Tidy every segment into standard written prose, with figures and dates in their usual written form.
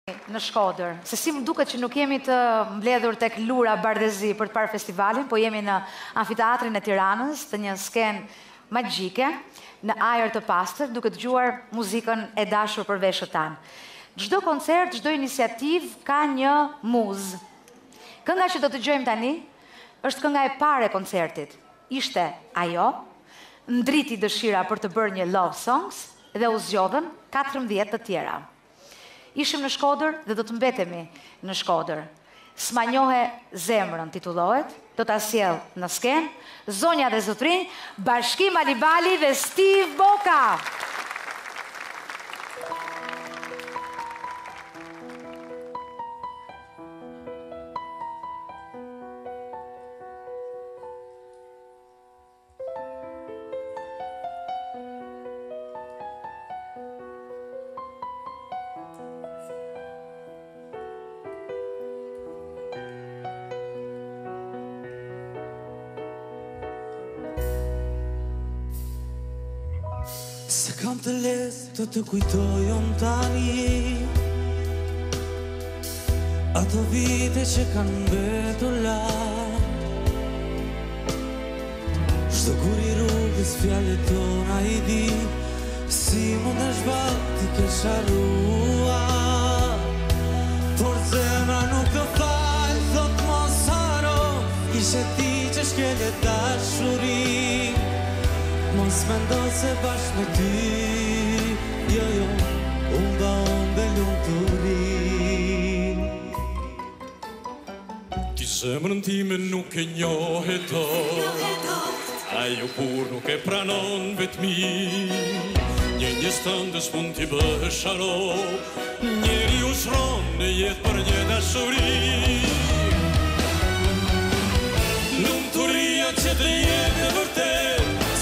në Shkodër, se si më duket që nuk jemi të mbledhur tek Lura Bardezi për të parë festivalin, po jemi në amfiteatrin e Tiranës, të një skenë magjike, në ajër të pastër, duke dëgjuar muzikën e dashur për veshët tanë. Çdo koncert, çdo iniciativë ka një muzë. Kënga që do të dëgjojmë tani është kënga e parë e koncertit. Ishte ajo, ndriti dëshira për të bërë një love songs dhe u zgjodhen 14 të tjera. Ishim në Shkodër dhe do të mbetemi në Shkodër. S'ma njohe zemrën titullohet, do ta sjell në skenë zonja dhe zotrinj, Bashkim Alibali dhe Steve Boka. Se kam të lehtë të kujtojon tani ato vite që kanë mbetur larg. Çdo kur i rrugës fjalët tona I di, si mundesh vallë ti ke harruar. Por zemra nuk të fal, thot mos haro, ishe ti që shkele dashuri. Mos mendo se bashkë me ty, jo, unë ba unë lumturi. Ti zemrën time nuk e njohe dot, ajo kur nuk e pranon vetmi. Një stëndës mund t'i bëhesh sharo, njeri u shron në jetë për një dashuri. Lumturia që të jetë e vërtet,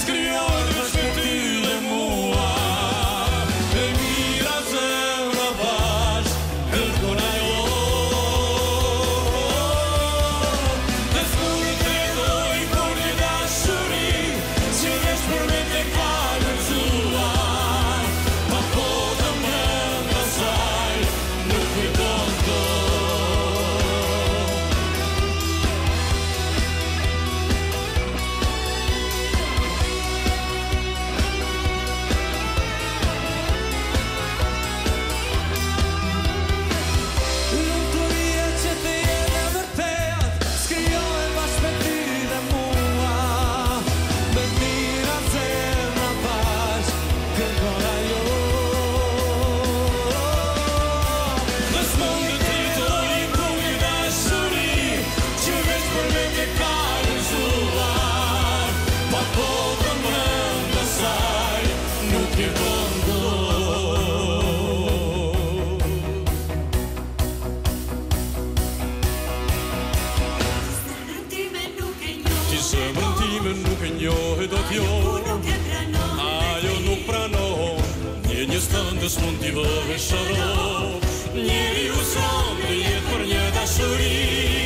ajo nuk pranon, një stëndës mund t'i bëhesh sharo, njeri u shron në jetë për një dashuri.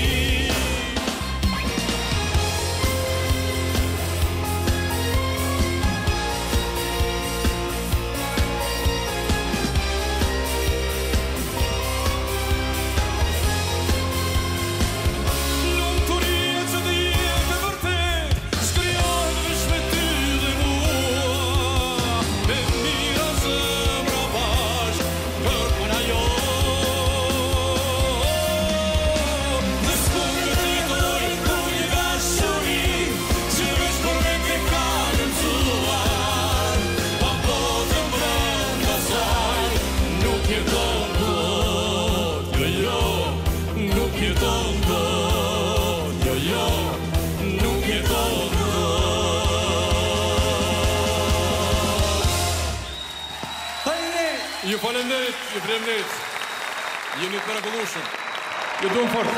Ju faleminderit, ju faleminderit. Jeni të mrekullueshëm. Ju duam fort.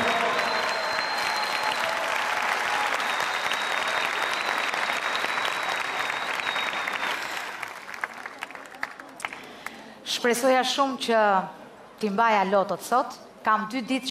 Shpresoja shumë që t'i mbaja lotot sot. Kam 2 ditë